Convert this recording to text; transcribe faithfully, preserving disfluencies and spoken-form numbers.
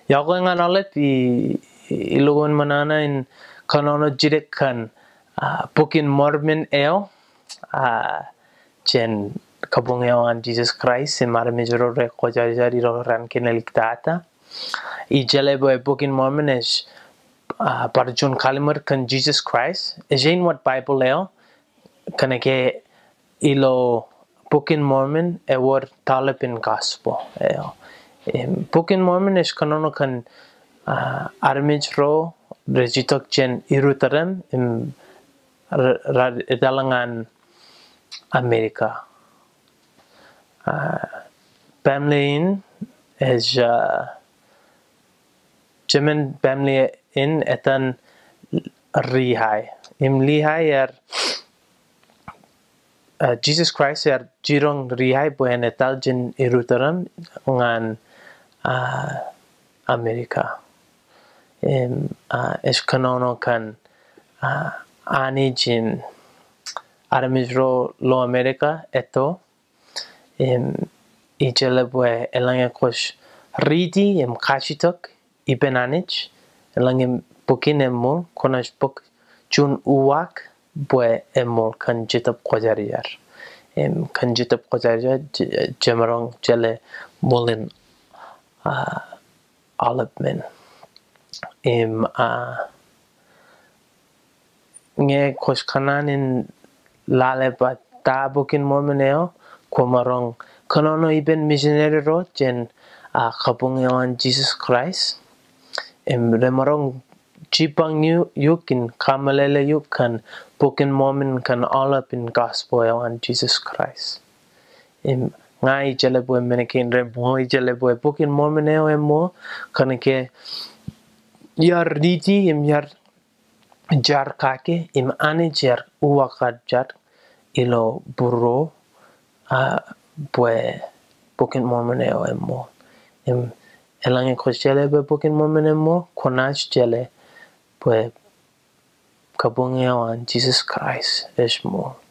Yago nga nalet i ilugon manana in kanono jirek kan Book of Mormon eo jen kabung eo an Jesus Christ in marami jero re koja jari ro ran kineliktata I jele boy Book of Mormon is parjun kalimer kan Jesus Christ ejain what Bible eo kanake ilo Book of Mormon e word talipin gospel eo Book of Mormon is kanono kan uh, armij ro rejitok jen irutarem im dalangan Amerika. Uh, family in is uh, Jemen family in etan rihai. Im lihai er uh, Jesus Christ er jirong rihai boyan etal jen irutarem ngan uh, Amerika. Im uh, es kanono kan uh, ani jin Aramizro lo America eto im ijelebwe elange kosh ridi im kashitok ibenanich elange bukin emol konash buk jun uwak bwe emol kan jitap kojariyar im kan jitap kojariyar jemarong jele molin uh, alapmen im uh, nge kosh kananin lale ba ta Book of Mormon eo kumarong kanono iben missionary ro jen a kabung eo an Jesus Christ em remarong jipang yu yukin kamalele yuk kan Book of Mormon kan all up in gospel eo an Jesus Christ em ngai jele boy menekin re boy jele boy Book of Mormon eo emo kanake yar riti em yar jar kake im ane jar uwakat jar ilo buro uh, bwe Book of Mormon eo emo im elange koshele bwe Book of Mormon emo konach jele bwe kabung eo an Jesus Christ esmo